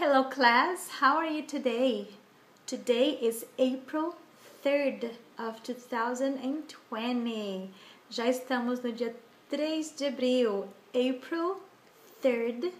Hello class, how are you today? Today is April 3rd of 2020. Já estamos no dia 3 de abril. April 3rd,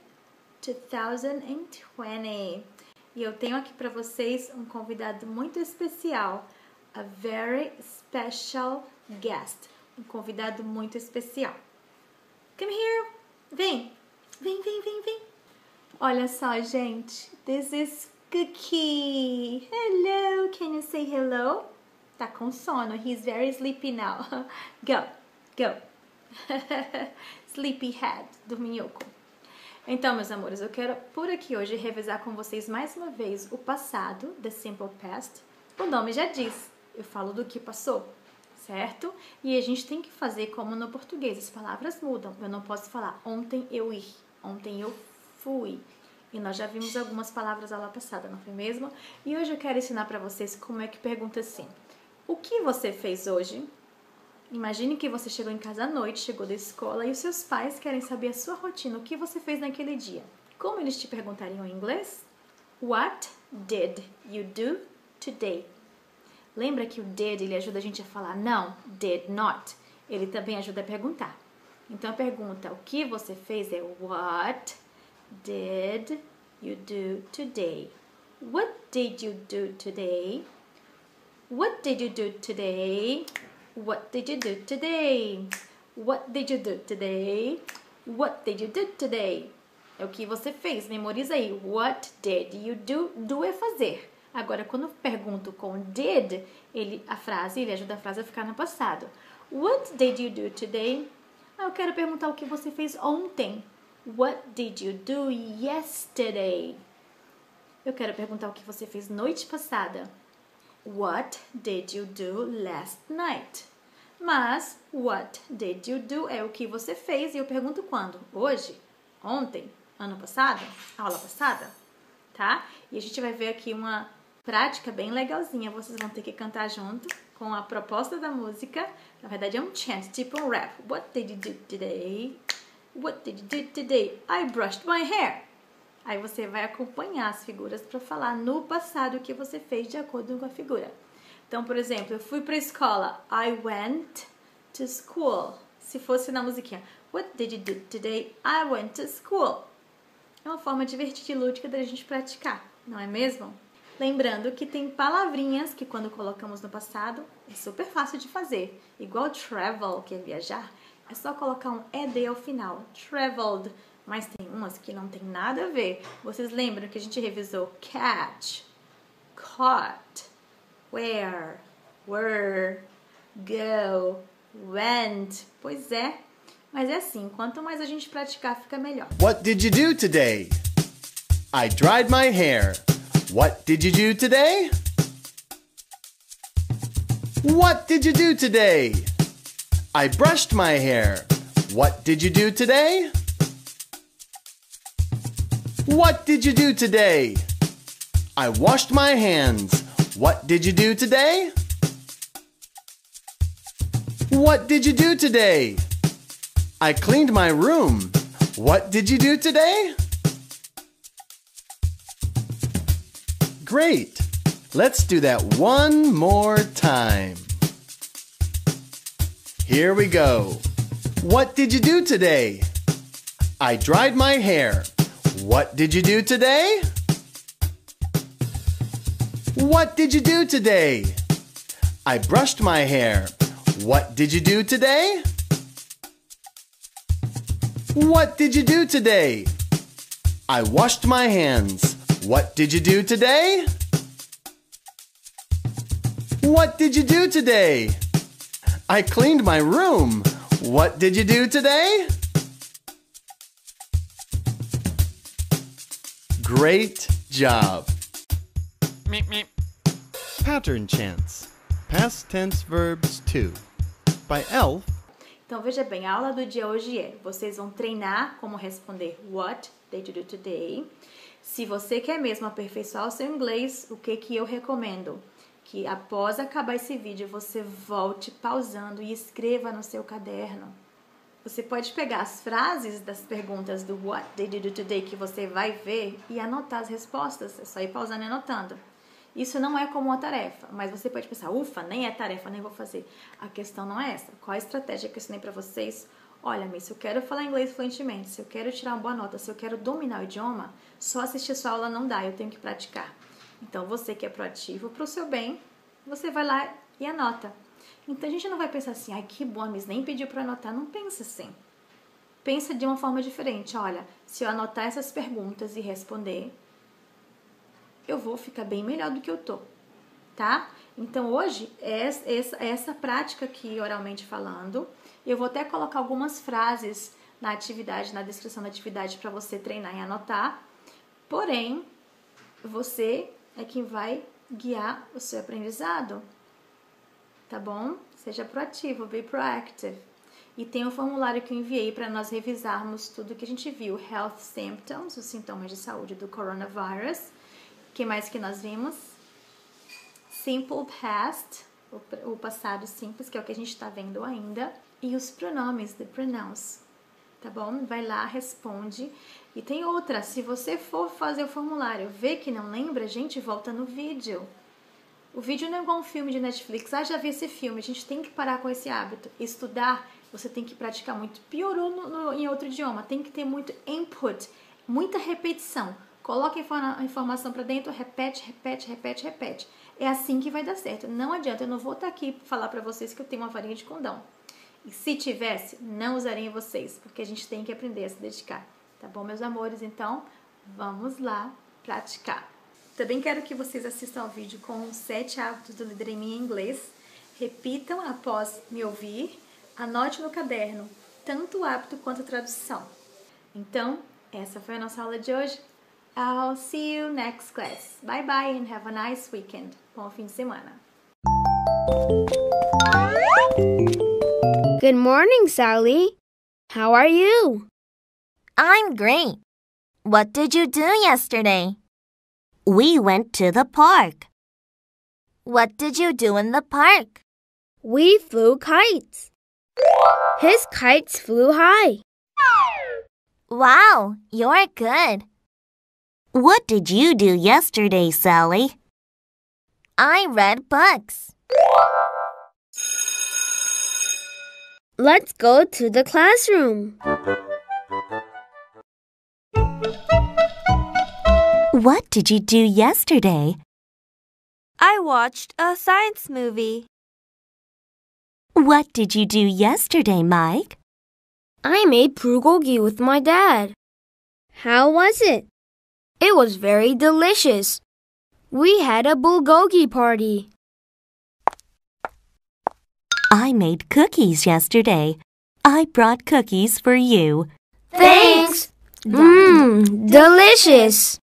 2020. E eu tenho aqui para vocês um convidado muito especial. A very special guest. Um convidado muito especial. Come here. Vem. Vem. Olha só, gente. This is Cookie. Hello. Can you say hello? Tá com sono. He's very sleepy now. Go. Sleepyhead. Dorminhoco. Então, meus amores, eu quero por aqui hoje revisar com vocês mais uma vez o passado, the simple past. O nome já diz. Eu falo do que passou, certo? E a gente tem que fazer como no português. As palavras mudam. Eu não posso falar ontem eu ir, ontem eu fui. E nós já vimos algumas palavras lá passada, não foi mesmo? E hoje eu quero ensinar para vocês como é que pergunta assim. O que você fez hoje? Imagine que você chegou em casa à noite, chegou da escola e os seus pais querem saber a sua rotina, o que você fez naquele dia. Como eles te perguntariam em inglês? What did you do today? Lembra que o did, ele ajuda a gente a falar não, did not. Ele também ajuda a perguntar. Então a pergunta, o que você fez é what did you do today? What did you do today? What did you do today? What did you do today? What did you do today? What did you do today? É o que você fez, memoriza aí. What did you do? Do é fazer. Agora, quando eu pergunto com did, ele ajuda a frase a ficar no passado. What did you do today? Eu quero perguntar o que você fez ontem. What did you do yesterday? Eu quero perguntar o que você fez noite passada. What did you do last night? Mas, what did you do é o que você fez e eu pergunto quando? Hoje? Ontem? Ano passado? Aula passada? Tá? E a gente vai ver aqui uma prática bem legalzinha. Vocês vão ter que cantar junto com a proposta da música. Na verdade é um chant, tipo um rap. What did you do today? What did you do today? I brushed my hair. Aí você vai acompanhar as figuras para falar no passado o que você fez de acordo com a figura. Então, por exemplo, eu fui para a escola. I went to school. Se fosse na musiquinha. What did you do today? I went to school. É uma forma divertida e lúdica da gente praticar, não é mesmo? Lembrando que tem palavrinhas que quando colocamos no passado é super fácil de fazer. Igual travel, que é viajar, é só colocar um ed ao final. Traveled. Mas tem umas que não tem nada a ver. Vocês lembram que a gente revisou catch, caught, where, were, go, went. Pois é. Mas é assim, quanto mais a gente praticar, fica melhor. What did you do today? I dried my hair. What did you do today? What did you do today? I brushed my hair. What did you do today? What did you do today? I washed my hands. What did you do today? What did you do today? I cleaned my room. What did you do today? Great! Let's do that one more time. Here we go. What did you do today? I dried my hair. What did you do today? What did you do today? I brushed my hair. What did you do today? What did you do today? I washed my hands. What did you do today? What did you do today? I cleaned my room. What did you do today? Great job. Meep, meep. Pattern chants. Past tense verbs 2. By Elf. Então veja bem, a aula do dia hoje é, vocês vão treinar como responder what did you do today. Se você quer mesmo aperfeiçoar o seu inglês, o que eu recomendo? Que após acabar esse vídeo, você volte pausando e escreva no seu caderno. Você pode pegar as frases das perguntas do What did you do today que você vai ver e anotar as respostas. É só ir pausando e anotando. Isso não é como uma tarefa, mas você pode pensar, ufa, nem é tarefa, nem vou fazer. A questão não é essa. Qual a estratégia que eu ensinei pra vocês? Olha, Miss, se eu quero falar inglês fluentemente, se eu quero tirar uma boa nota, se eu quero dominar o idioma, só assistir sua aula não dá, eu tenho que praticar. Então, você que é proativo, pro seu bem, você vai lá e anota. Então, a gente não vai pensar assim, ai, que bom, a Miss nem pediu pra anotar. Não pensa assim. Pensa de uma forma diferente. Olha, se eu anotar essas perguntas e responder, eu vou ficar bem melhor do que eu tô, tá? Então, hoje, essa prática aqui, oralmente falando, eu vou até colocar algumas frases na atividade, na descrição da atividade, para você treinar e anotar. Porém, você é quem vai guiar o seu aprendizado, tá bom? Seja proativo, be proactive. E tem um formulário que eu enviei para nós revisarmos tudo que a gente viu. Health symptoms, os sintomas de saúde do coronavírus. O que mais que nós vimos? Simple past, o passado simples, que é o que a gente está vendo ainda. E os pronomes, the pronouns, tá bom? Vai lá, responde. E tem outra, se você for fazer o formulário, vê que não lembra, gente, volta no vídeo. O vídeo não é igual um filme de Netflix. Ah, já vi esse filme. A gente tem que parar com esse hábito. Estudar, você tem que praticar muito. Piorou em outro idioma. Tem que ter muito input, muita repetição. Coloca a informação para dentro, repete, repete, repete, repete. É assim que vai dar certo. Não adianta, eu não vou estar aqui para falar para vocês que eu tenho uma varinha de condão. E se tivesse, não usaria em vocês, porque a gente tem que aprender a se dedicar. Tá bom, meus amores? Então, vamos lá praticar. Também quero que vocês assistam ao vídeo com os 7 hábitos do líder em mim em inglês. Repitam após me ouvir. Anote no caderno, tanto o hábito quanto a tradução. Então, essa foi a nossa aula de hoje. I'll see you next class. Bye bye and have a nice weekend. Bom fim de semana. Good morning, Sally. How are you? I'm great. What did you do yesterday? We went to the park. What did you do in the park? We flew kites. His kites flew high. Wow, you're good. What did you do yesterday, Sally? I read books. Let's go to the classroom. What did you do yesterday? I watched a science movie. What did you do yesterday, Mike? I made bulgogi with my dad. How was it? It was very delicious. We had a bulgogi party. I made cookies yesterday. I brought cookies for you. Thanks. Delicious.